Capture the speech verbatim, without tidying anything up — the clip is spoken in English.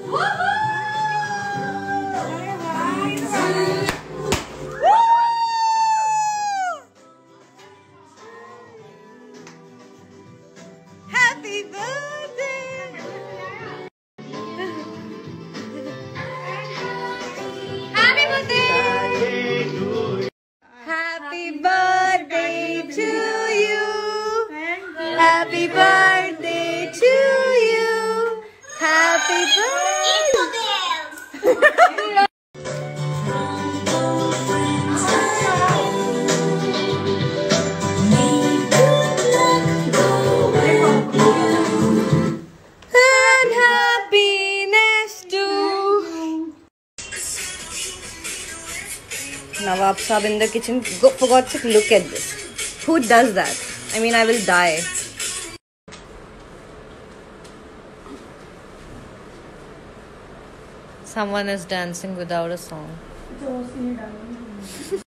Happy birthday! Happy birthday! Happy birthday to you! Happy birthday to you! Happy birthday! And happiness too! Nawab Saab in the kitchen. Go, for God's sake, look at this. Who does that? I mean, I will die. Someone is dancing without a song.